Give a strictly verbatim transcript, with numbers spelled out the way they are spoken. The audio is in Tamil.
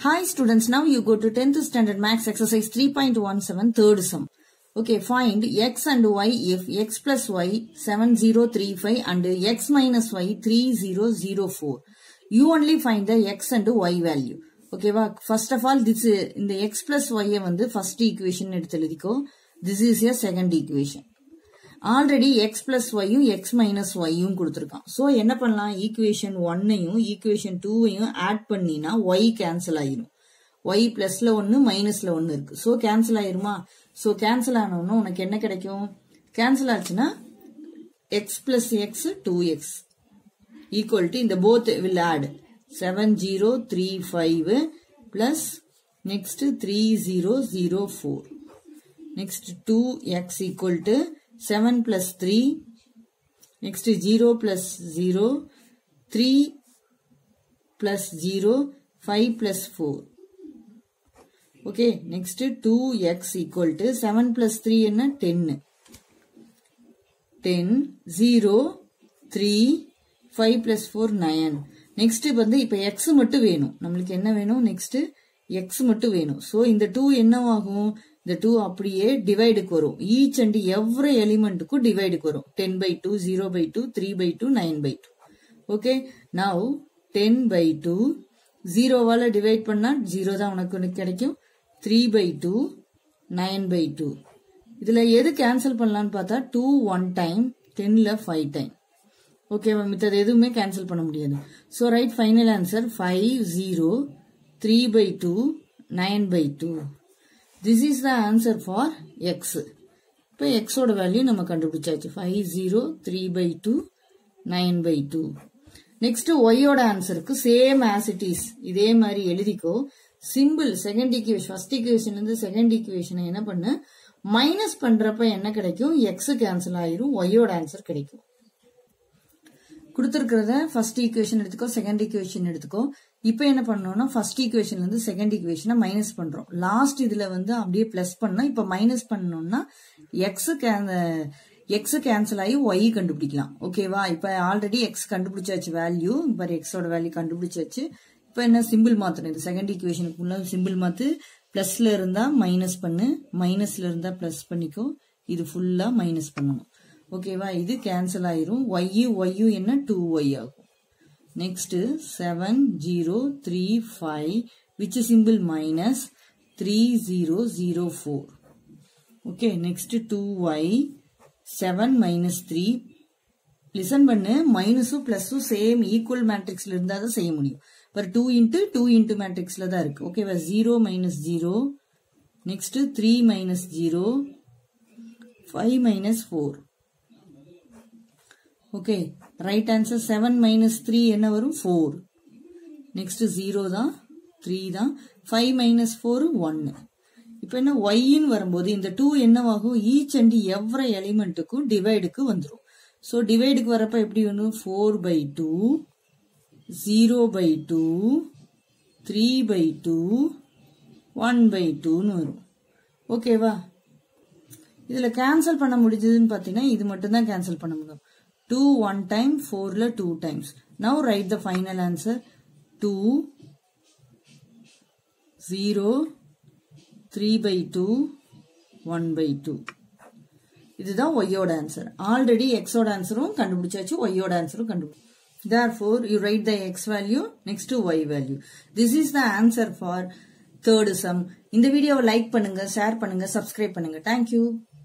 Hi students, now you go to tenth standard maths exercise three point one seven third sum. Okay, find x and y if x plus y seven zero three five and x minus y three zero zero four. You only find the x and y value. Okay, first of all, this in the x plus y வந்து first equation எடுத்து எழுதிக்கோ. This is your second equation. Already x plus y யும் x minus y யும் கொடுத்திருக்கான். So என்ன பண்ணலாம்? equation one யும் equation two யும் add பண்ணினா y cancel ஆயிரும். y plusல ஒன்னு minusல ஒன்னு இருக்கு. So cancel ஆயிருமா? So cancel ஆனோம்னா உனக்கு என்ன கிடைக்கும்? cancel ஆச்சுனா x plus x two x equal to இந்த both will add seven zero three five plus next three zero zero four. Next two x equal to seven plus three, next zero plus zero, three plus zero, five plus four. Okay, next two x equal to seven plus three என்ன ten. ten, zero, three, five plus four, nine. Next வந்து இப்ப x மட்டும் வேணும். நம்மளுக்கு என்ன வேணும்? Next x மட்டும் வேணும். So இந்த two என்னவாகும்? இந்த two அப்படியே டிவைடுக்கு வரும். Each and every elementக்கு டிவைடுக்கு வரும். ten by two, zero by two, three by two, nine by two. Okay. Now ten by two, zero வால டிவைட் பண்ணா zero தான் உனக்கு கிடைக்கும். three by two, nine by two. இதுல எது கேன்சல் பண்ணலாம்னு பார்த்தா two one time, ten ல five time. Okay, மித்தது எதுவுமே கேன்சல் பண்ண முடியாது. So write final answer five zero three by two, nine by two. This is the answer for x. இப்போ x ஓட வேல்யூ நம்ம கண்டுபிடிச்சாச்சு. five zero three by two, nine by two. Next y ஓட ஆன்சருக்கு same as it is. இதே மாதிரி எழுதிக்கோ. Symbol second equation, first equation இருந்து second equation என்ன பண்ணு? மைனஸ் பண்றப்ப என்ன கிடைக்கும்? x கேன்சல் ஆயிரும். y ஓட ஆன்சர் கிடைக்கும். கொடுத்திருக்கிறத first equation எடுத்துக்கோ, second equation எடுத்துக்கோ. இப்போ என்ன பண்ணோம்னா first equationல இருந்து second equation மைனஸ் பண்றோம். லாஸ்ட் இதுல வந்து அப்படியே பிளஸ் பண்ணா இப்ப மைனஸ் பண்ணோம்னா x x கேன்சல் ஆகி y கண்டுபிடிக்கலாம். ஓகேவா? இப்ப ஆல்ரெடி x கண்டுபிடிச்சாச்சு வேல்யூ. இப்ப x ஓட வேல்யூ கண்டுபிடிச்சாச்சு. இப்ப என்ன சிம்பிள் மாத்தணும்? இது செகண்ட் ஈக்குவேஷனுக்கு முன்னால சிம்பிள் மாத்து. பிளஸ்ல இருந்தா மைனஸ் பண்ணு, மைனஸ்ல இருந்தா பிளஸ் பண்ணிக்கோ. இது ஃபுல்லா மைனஸ் பண்ணணும். ஓகேவா? இது கேன்சல் ஆயிரும். y y என்ன two y ஆகும். Next seven zero three five, which symbol minus three zero zero four. Okay, next two y, seven minus three. Listen பண்ணு, மைனஸும் பிளஸும் சேம் ஈக்குவல் மேட்ரிக்ஸ்ல இருந்தா தான் செய்ய முடியும். பர் two into two into மேட்ரிக்ஸ்ல தான் இருக்கு. ஓகேவா? zero minus zero, next three minus zero, five minus four. Okay, right answer seven minus three என்ன வரும்? four. Next zero தான், three தான், five minus four, one. இப்ப என்ன y ன்னு வரும்போது இந்த two என்னவாகும்? each and every elementக்கு டிவைடுக்கு வந்துரும். So டிவைடுக்கு வரப்ப எப்படி வரும்? four by two, zero by two, three by two, one by two ன்னு வரும். ஓகேவா? இதுல கேன்சல் பண்ண முடிஞ்சதுன்னு பாத்தீங்கன்னா இது மட்டும் தான் கேன்சல் பண்ண முடியும். two one time, four la two times. Now write the final answer. two, zero, three by two, one by two. இதுதான் y ஓட ஆன்சர். ஆல்ரெடி x ஓட ஆன்சரும் கண்டுபிடிச்சாச்சு, y ஓட ஆன்சரும் கண்டுபிடி. Therefore, you write the x value next to y value. This is the answer for third sum. இந்த வீடியோவை லைக் பண்ணுங்க, ஷேர் பண்ணுங்க, சப்ஸ்கிரைப் பண்ணுங்க. Thank you.